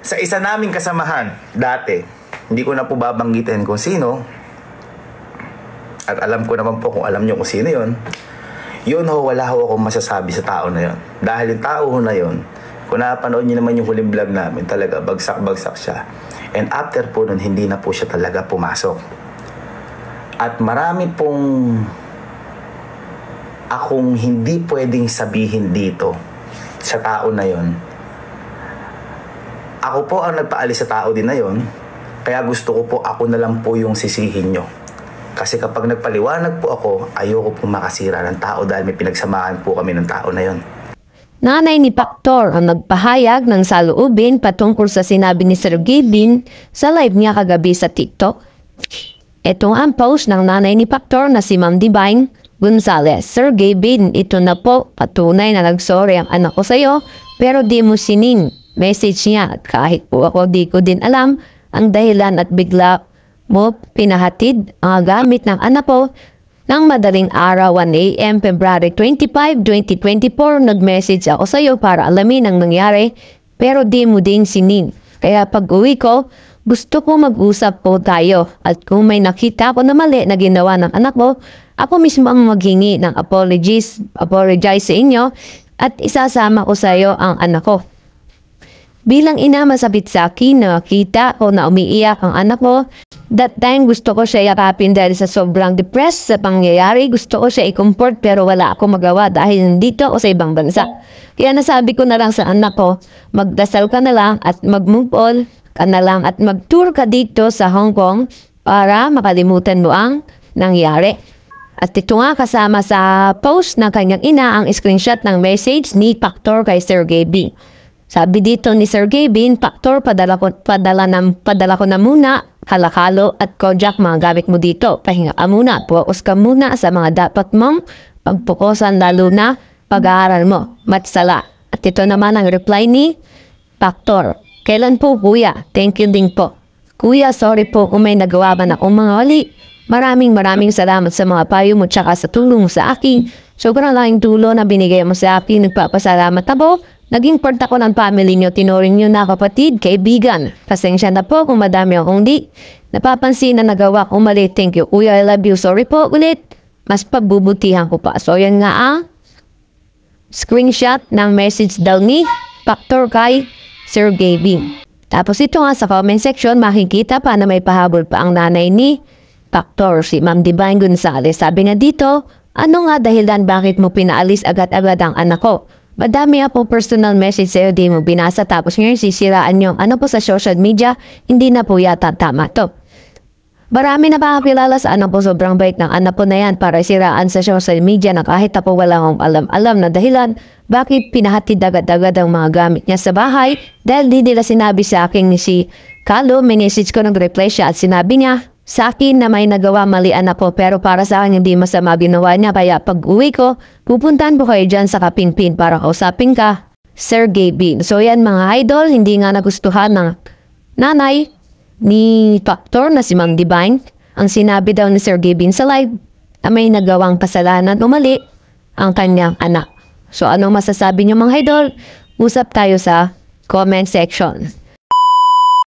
Sa isa naming kasamahan dati, hindi ko na po babanggitin kung sino, at alam ko naman po kung alam nyo kung sino yun, wala ho akong masasabi sa tao na yun. Dahil yung tao na yun, kung napanood nyo naman yung huling vlog namin, talaga bagsak-bagsak siya. And after po nun, hindi na po siya talaga pumasok. At marami pong akong hindi pwedeng sabihin dito sa tao na yun. Ako po ang nagpaalis sa tao din na yun, kaya gusto ko po ako na lang po yung sisihin nyo. Kasi kapag nagpaliwanag po ako, ayoko pong makasira ng tao dahil may pinagsamahan po kami ng tao na yun. Nanay ni Pactor ang nagpahayag ng saloobin patungkol sa sinabi ni Sir Gavin sa live niya kagabi sa TikTok. Ito ang post ng nanay ni Pactor na si Ma'am Divine Gonzalez. Sir Gavin, ito na po, patunay na nagsorry ang anak ko sa'yo, pero di mo sining message niya at kahit po ako di ko din alam ang dahilan at bigla mo pinahatid ang gamit ng anak ko ng madaling araw 1 AM February 25, 2024. Nag-message ako sa iyo para alamin ang nangyari pero di mo din sinin. Kaya pag uwi ko, gusto ko mag-usap po tayo at kung may nakita ko na mali na ginawa ng anak ko, ako mismo ang maghingi ng apologize sa inyo at isasama ko sa iyo ang anak ko. Bilang ina, masabit sa akin na kita ko na umiiyak ang anak ko. That time, gusto ko siya yakapin dahil sa sobrang depressed sa pangyayari. Gusto ko siya i-comfort pero wala ako magawa dahil nandito ako sa ibang bansa. Kaya nasabi ko na lang sa anak ko, magdasal ka na lang at mag-move on ka na lang at mag-tour ka dito sa Hong Kong para makalimutan mo ang nangyari. At ito nga kasama sa post ng kanyang ina ang screenshot ng message ni Pactor kay Sir Gavin. Sabi dito ni Sir Gavin, Pactor, padala ko na muna, kalakalo at kojak mga gamit mo dito. Pahinga ka muna, focus ka muna sa mga dapat mong pagpukusan lalo na pag-aaral mo. Matsala. At ito naman ang reply ni Pactor. Kailan po kuya? Thank you din po. Kuya, sorry po kung may nagawa man akong mga wali. Maraming salamat sa mga payo mo tsaka sa tulong sa akin. Sobrang laking tulong na binigay mo sa akin. Nagpapasalamat ako. Naging part ako ng family nyo, tinuring nyo na kapatid, kaibigan. Pasensya na po kung madami akong di. Napapansin na nagawa kong mali. Thank you, kuya, I love you. Sorry po ulit. Mas pabubutihan ko pa. So yan nga ang screenshot ng message daw ni Pactor kay Sir Gavin. Tapos ito nga sa comment section, makikita pa na may pahabol pa ang nanay ni Pactor, si Ma'am Divine Gonzalez. Sabi nga dito, ano nga dahilan bakit mo pinaalis agad-agad ang anak ko? Madami po personal message sa'yo, di mo binasa tapos ngayon sisiraan yung ano po sa social media, hindi na po yata tama to. Marami na pakakilala sa anak po, sobrang bait ng anak po na yan para siraan sa social media na kahit na po wala akong alam na dahilan bakit pinahatid agad-agad ang mga gamit niya sa bahay dahil di nila sinabi sa akin ni si Carlo, message ko nag-reply siya at sinabi niya sa akin na may nagawa mali anak ko pero para sa akin hindi masama ginawa niya kaya pag uwi ko, pupuntahan po kayo dyan sa Kapingpin para kausapin ka, Sir Gavin. So yan mga idol, hindi nga nagustuhan ng nanay ni Pactor na si Ma'am Divine. Ang sinabi daw ni Sir Gavin sa live na may nagawang kasalanan o mali ang kanyang anak. So anong masasabi niyo mga idol? Usap tayo sa comment section.